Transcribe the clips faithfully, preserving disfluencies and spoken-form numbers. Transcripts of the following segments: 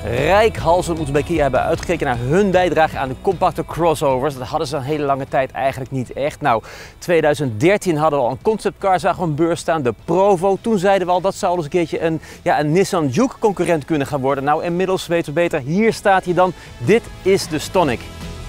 reikhalzend moeten bij Kia hebben uitgekeken naar hun bijdrage aan de compacte crossovers. Dat hadden ze een hele lange tijd eigenlijk niet echt. Nou, tweeduizend dertien hadden we al een conceptcar, zagen we op een beurs staan, de Provo. Toen zeiden we al dat zou eens een keertje een, ja, een Nissan Juke concurrent kunnen gaan worden. Nou, inmiddels weten we beter. Hier staat hij dan. Dit is de Stonic.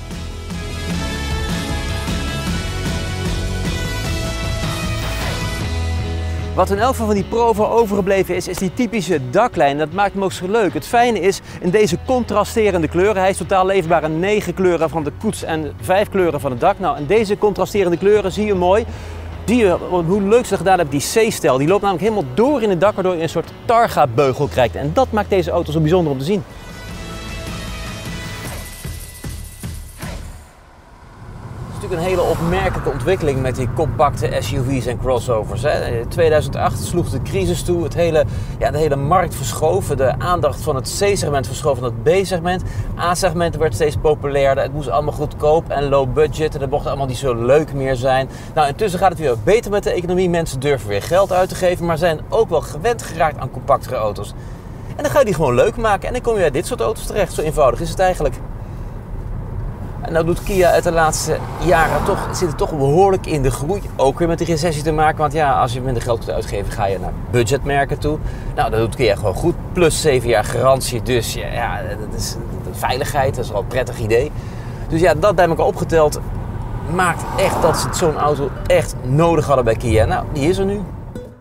Wat in elk geval van die Provo overgebleven is, is die typische daklijn. Dat maakt hem ook zo leuk. Het fijne is, in deze contrasterende kleuren, hij is totaal leverbaar in negen kleuren van de koets en vijf kleuren van het dak. Nou, en deze contrasterende kleuren zie je mooi. Zie je hoe leuk ze gedaan hebben, die C-stijl. Die loopt namelijk helemaal door in het dak, waardoor je een soort Targa-beugel krijgt. En dat maakt deze auto zo bijzonder om te zien. Het is natuurlijk een hele opmerkelijke ontwikkeling met die compacte S U V's en crossovers. In tweeduizend acht sloeg de crisis toe, het hele, ja, de hele markt verschoven, de aandacht van het C-segment verschoven naar het B-segment. A-segment werd steeds populairder, het moest allemaal goedkoop en low budget en dat mocht allemaal niet zo leuk meer zijn. Nou, intussen gaat het weer beter met de economie, mensen durven weer geld uit te geven, maar zijn ook wel gewend geraakt aan compactere auto's. En dan ga je die gewoon leuk maken en dan kom je bij dit soort auto's terecht, zo eenvoudig is het eigenlijk. En nou doet Kia het de laatste jaren toch, zit het toch behoorlijk in de groei. Ook weer met de recessie te maken, want ja, als je minder geld kunt uitgeven, ga je naar budgetmerken toe. Nou, dat doet Kia gewoon goed. Plus zeven jaar garantie, dus ja, ja dat is de veiligheid, dat is wel een prettig idee. Dus ja, dat bij elkaar opgeteld maakt echt dat ze zo'n auto echt nodig hadden bij Kia. Nou, die is er nu.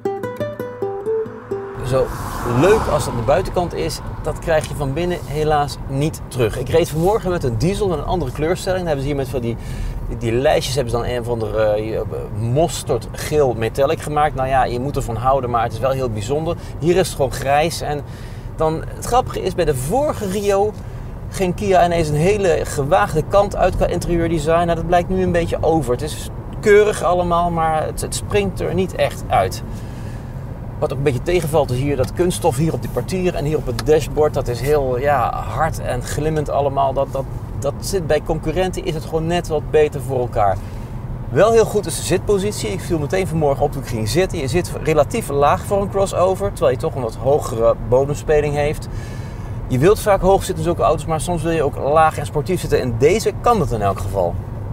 Zo leuk als dat aan de buitenkant is, dat krijg je van binnen helaas niet terug. Ik reed vanmorgen met een diesel met een andere kleurstelling. Dan hebben ze hier met van die, die lijstjes hebben ze dan een van de uh, mosterd geel metallic gemaakt. Nou ja, je moet ervan houden, maar het is wel heel bijzonder. Hier is het gewoon grijs. En dan, het grappige is, bij de vorige Rio ging Kia ineens een hele gewaagde kant uit qua interieurdesign. Nou, dat blijkt nu een beetje over. Het is keurig allemaal, maar het, het springt er niet echt uit. Wat ook een beetje tegenvalt is hier dat kunststof hier op die partier en hier op het dashboard. Dat is heel ja, hard en glimmend allemaal. Dat, dat, dat zit bij concurrenten is het gewoon net wat beter voor elkaar. Wel heel goed is de zitpositie. Ik viel meteen vanmorgen op toen ik ging zitten. Je zit relatief laag voor een crossover, terwijl je toch een wat hogere bodemspeling heeft. Je wilt vaak hoog zitten in zulke auto's, maar soms wil je ook laag en sportief zitten. En deze kan dat in elk geval.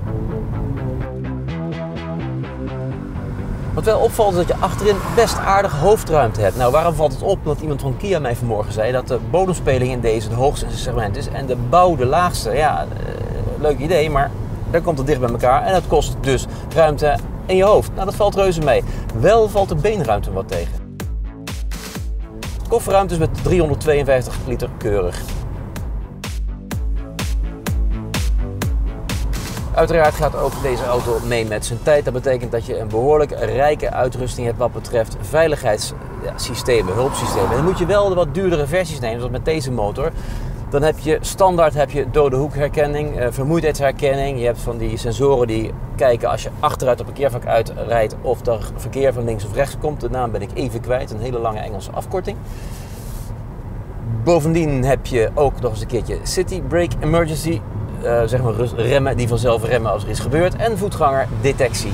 Wat wel opvalt is dat je achterin best aardig hoofdruimte hebt. Nou, waarom valt het op? Omdat iemand van Kia mij vanmorgen zei dat de bodemspeling in deze het hoogste segment is en de bouw de laagste. Ja, uh, leuk idee, maar dan komt het dicht bij elkaar en dat kost dus ruimte in je hoofd. Nou, dat valt reuze mee. Wel valt de beenruimte wat tegen. De kofferruimte is met driehonderdtweeënvijftig liter keurig. Uiteraard gaat ook deze auto mee met zijn tijd. Dat betekent dat je een behoorlijk rijke uitrusting hebt wat betreft veiligheidssystemen, hulpsystemen. En dan moet je wel de wat duurdere versies nemen, zoals met deze motor. Dan heb je standaard heb je dode hoekherkenning, uh, vermoeidheidsherkenning. Je hebt van die sensoren die kijken als je achteruit op parkeervak uitrijdt of er verkeer van links of rechts komt. De naam ben ik even kwijt, een hele lange Engelse afkorting. Bovendien heb je ook nog eens een keertje City Brake Emergency. Uh, zeg maar remmen die vanzelf remmen als er iets gebeurt. En voetgangerdetectie.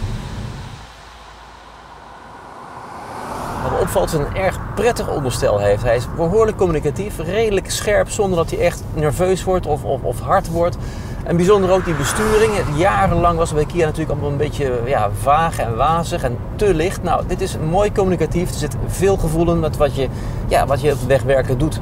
Wat me opvalt is dat hij een erg prettig onderstel heeft. Hij is behoorlijk communicatief, redelijk scherp zonder dat hij echt nerveus wordt of, of, of hard wordt. En bijzonder ook die besturing. Jarenlang was het bij Kia natuurlijk allemaal een beetje ja, vaag en wazig en te licht. Nou, dit is mooi communicatief. Er zit veel gevoel in met wat je, ja, wat je op de weg werken doet.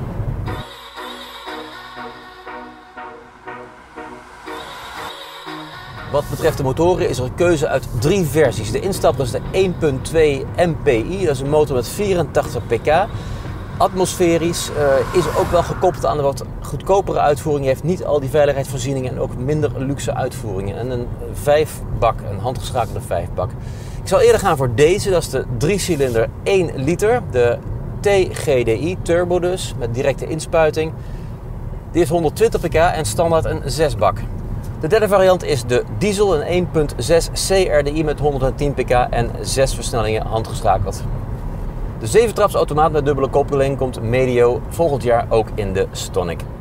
Wat betreft de motoren is er een keuze uit drie versies. De instapper is de één komma twee M P I, dat is een motor met vierentachtig pk. Atmosferisch uh, is ook wel gekoppeld aan een wat goedkopere uitvoering. Je heeft niet al die veiligheidsvoorzieningen en ook minder luxe uitvoeringen. En een vijfbak, een handgeschakelde vijfbak. Ik zal eerder gaan voor deze, dat is de driecilinder één liter. De T G D I Turbo dus, met directe inspuiting. Die heeft honderdtwintig pk en standaard een zesbak. De derde variant is de diesel, een één komma zes C R D I met honderdtien pk en zes versnellingen handgeschakeld. De zeventraps automaat met dubbele koppeling komt medio volgend jaar ook in de Stonic.